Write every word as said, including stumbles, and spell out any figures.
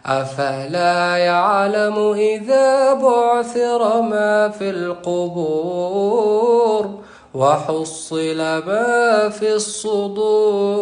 أفلا يعلم إذا بعثر ما في القبور وحصل ما في الصدور.